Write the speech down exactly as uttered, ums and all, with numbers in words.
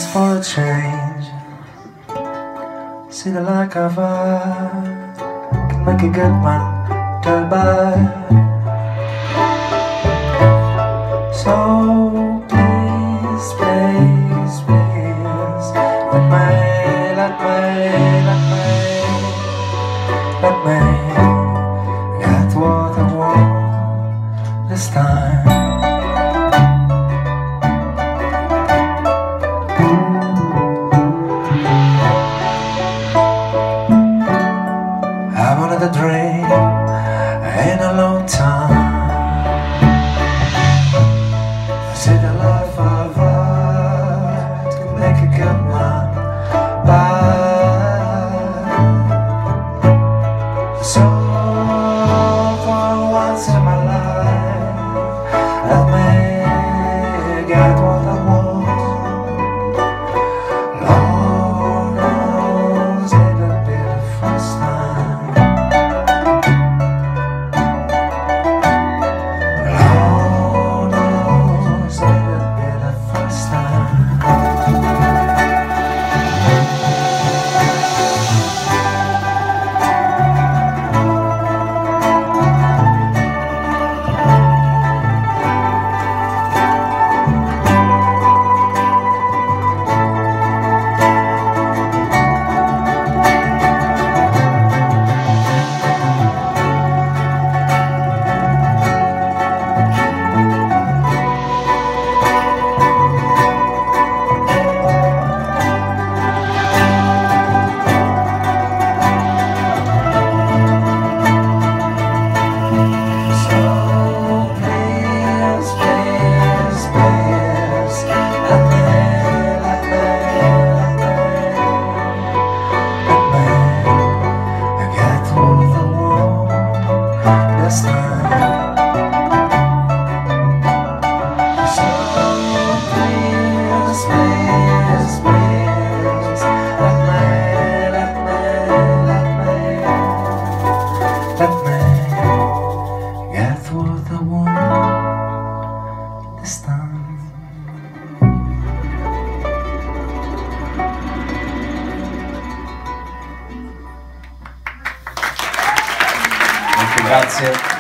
for a change. See the like of art can make a good one turn bad. So please, please, please, let me, let me, let me, let me get what I want this time. I wanted a dream in a long time. I see the life of art can make a good man bad. So for once in my life, let me get what I want. Lord knows it'll be the first time. Lord knows it'll be the first time. This time. So please, please, please, let me, let me, let me, let me get what I want this time. Grazie.